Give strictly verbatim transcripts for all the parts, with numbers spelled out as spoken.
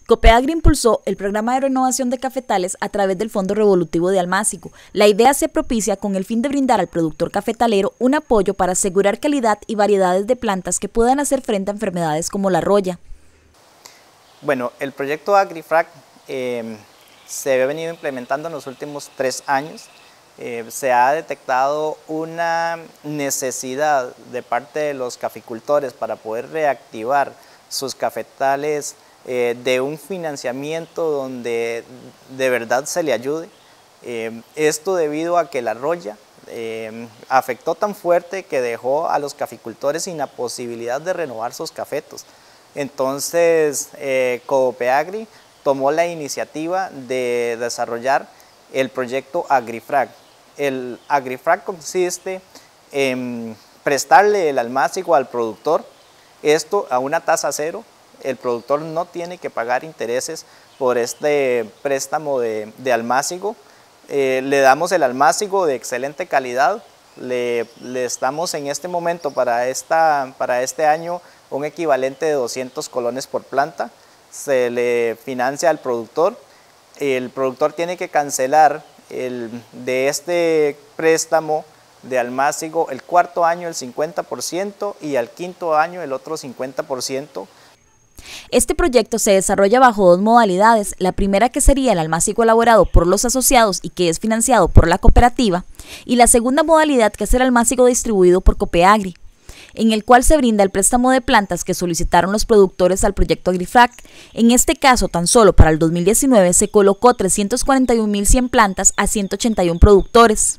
Copeagri impulsó el programa de renovación de cafetales a través del Fondo Revolutivo de Almácigo. La idea se propicia con el fin de brindar al productor cafetalero un apoyo para asegurar calidad y variedades de plantas que puedan hacer frente a enfermedades como la roya. Bueno, el proyecto AgriFrac eh, se ha venido implementando en los últimos tres años. Eh, se ha detectado una necesidad de parte de los caficultores para poder reactivar sus cafetales eh, de un financiamiento donde de verdad se le ayude. Eh, esto debido a que la roya eh, afectó tan fuerte que dejó a los caficultores sin la posibilidad de renovar sus cafetos. Entonces, eh, Copeagri tomó la iniciativa de desarrollar el proyecto AgriFrac. El AgriFrac consiste en prestarle el almácigo al productor, esto a una tasa cero. El productor no tiene que pagar intereses por este préstamo de, de almácigo. Eh, le damos el almácigo de excelente calidad, le, le estamos en este momento para, esta, para este año un equivalente de doscientos colones por planta, se le financia al productor, el productor tiene que cancelar el, de este préstamo de almácigo el cuarto año el cincuenta por ciento y al quinto año el otro cincuenta por ciento. Este proyecto se desarrolla bajo dos modalidades, la primera que sería el almácigo elaborado por los asociados y que es financiado por la cooperativa, y la segunda modalidad que es el almácigo distribuido por Copeagri, en el cual se brinda el préstamo de plantas que solicitaron los productores al proyecto AgriFrac. En este caso, tan solo para el dos mil diecinueve se colocó trescientas cuarenta y un mil cien plantas a ciento ochenta y uno productores.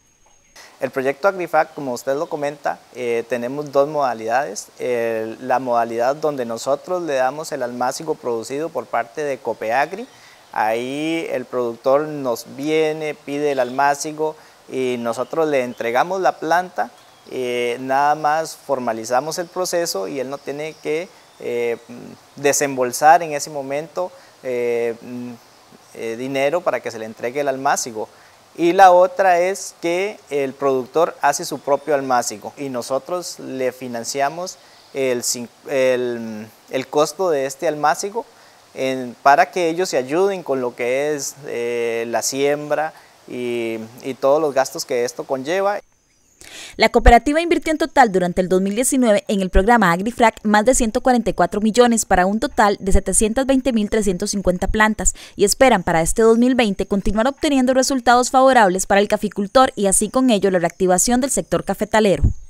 El proyecto AgriFrac, como usted lo comenta, eh, tenemos dos modalidades. Eh, la modalidad donde nosotros le damos el almácigo producido por parte de Copeagri. Ahí el productor nos viene, pide el almácigo y nosotros le entregamos la planta. Eh, nada más formalizamos el proceso y él no tiene que eh, desembolsar en ese momento eh, eh, dinero para que se le entregue el almácigo. Y la otra es que el productor hace su propio almácigo y nosotros le financiamos el, el, el costo de este almácigo en, para que ellos se ayuden con lo que es eh, la siembra y, y todos los gastos que esto conlleva. La cooperativa invirtió en total durante el dos mil diecinueve en el programa AgriFrac más de ciento cuarenta y cuatro millones para un total de setecientas veinte mil trescientas cincuenta plantas y esperan para este dos mil veinte continuar obteniendo resultados favorables para el caficultor y así con ello la reactivación del sector cafetalero.